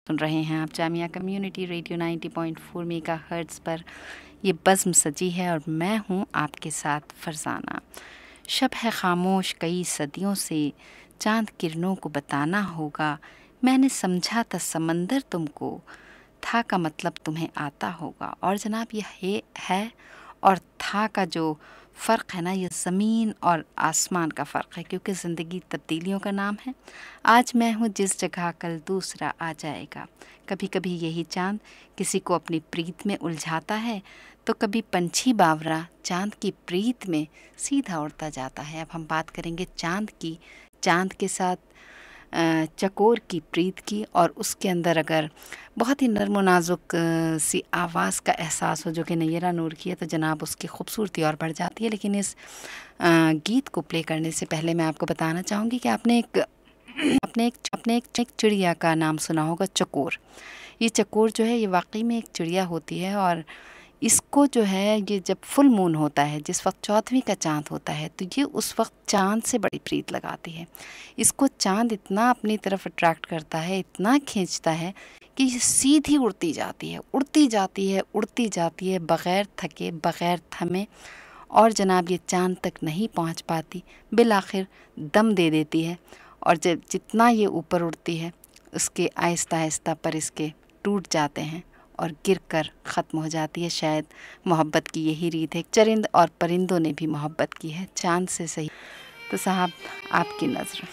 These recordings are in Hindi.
सुन रहे हैं आप जामिया कम्युनिटी रेडियो 90.4 मेगाहर्ट्ज़ पर। ये बज़्म सजी है और मैं हूँ आपके साथ फरजाना। शब है खामोश कई सदियों से, चांद किरणों को बताना होगा। मैंने समझा था समंदर तुमको, था का मतलब तुम्हें आता होगा। और जनाब ये है और था का जो फ़र्क है ना, ये ज़मीन और आसमान का फ़र्क है, क्योंकि ज़िंदगी तब्दीलियों का नाम है। आज मैं हूँ जिस जगह कल दूसरा आ जाएगा। कभी कभी यही चाँद किसी को अपनी प्रीत में उलझाता है, तो कभी पंछी बावरा चाँद की प्रीत में सीधा उड़ता जाता है। अब हम बात करेंगे चाँद की, चाँद के साथ चकोर की प्रीत की, और उसके अंदर अगर बहुत ही नर्म व नाजुक सी आवाज़ का एहसास हो जो कि नैरा नूर की है, तो जनाब उसकी खूबसूरती और बढ़ जाती है। लेकिन इस गीत को प्ले करने से पहले मैं आपको बताना चाहूँगी कि आपने एक चिड़िया का नाम सुना होगा, चकोर। ये चकोर जो है, ये वाकई में एक चिड़िया होती है, और इसको जो है, ये जब फुल मून होता है, जिस वक्त चौथवी का चाँद होता है, तो ये उस वक्त चाँद से बड़ी प्रीत लगाती है। इसको चाँद इतना अपनी तरफ अट्रैक्ट करता है, इतना खींचता है कि ये सीधी उड़ती जाती है, उड़ती जाती है, उड़ती जाती है, बग़ैर थके, बग़ैर थमे। और जनाब ये चाँद तक नहीं पहुंच पाती, बिल आखिर दम दे देती है। और जब जितना ये ऊपर उड़ती है, उसके आहिस्ता आहिस्ता पर इसके टूट जाते हैं और गिरकर ख़त्म हो जाती है। शायद मोहब्बत की यही रीत है, चरिंद और परिंदों ने भी मोहब्बत की है चाँद से सही। तो साहब, आपकी नज़र।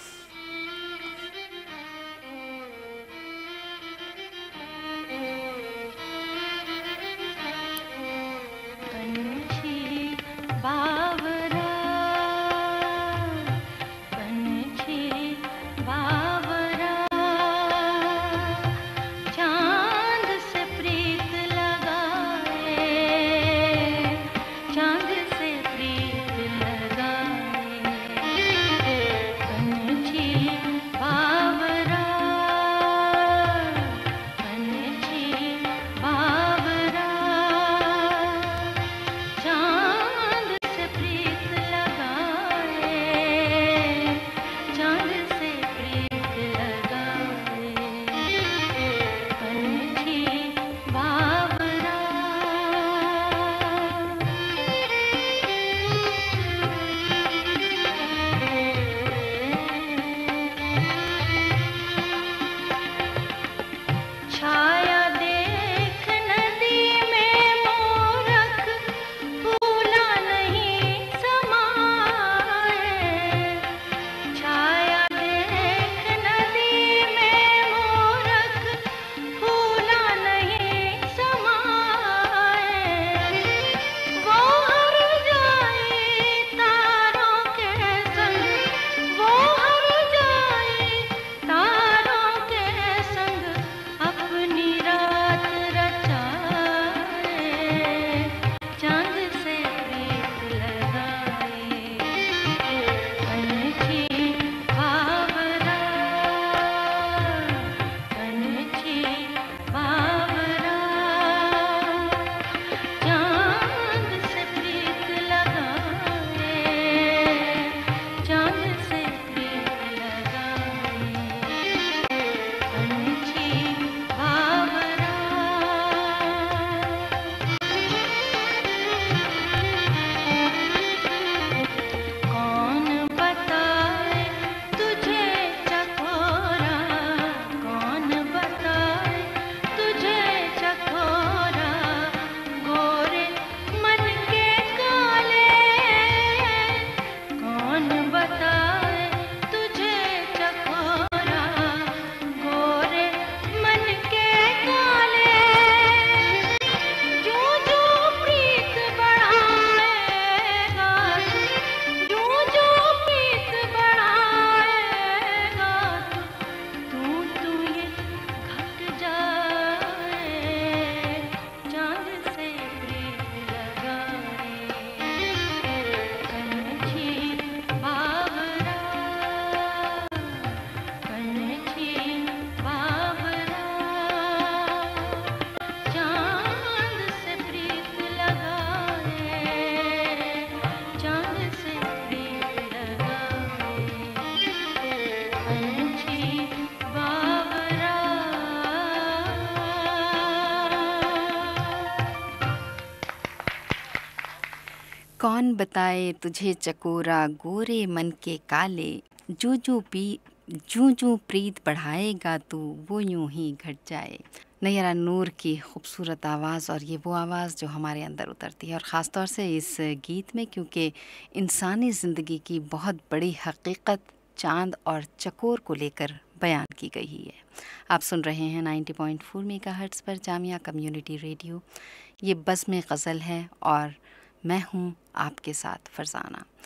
कौन बताए तुझे चकोरा गोरे मन के काले, जू जू प्रीत बढ़ाएगा तू वो यूं ही घट जाए। नैरा नूर की खूबसूरत आवाज़, और ये वो आवाज़ जो हमारे अंदर उतरती है, और ख़ास तौर से इस गीत में, क्योंकि इंसानी ज़िंदगी की बहुत बड़ी हकीकत चाँद और चकोर को लेकर बयान की गई है। आप सुन रहे हैं 90.4 मेगाहर्ट्ज़ पर जामिया कम्युनिटी रेडियो। ये बज़्म ग़ज़ल है और मैं हूँ आपके साथ फरजाना।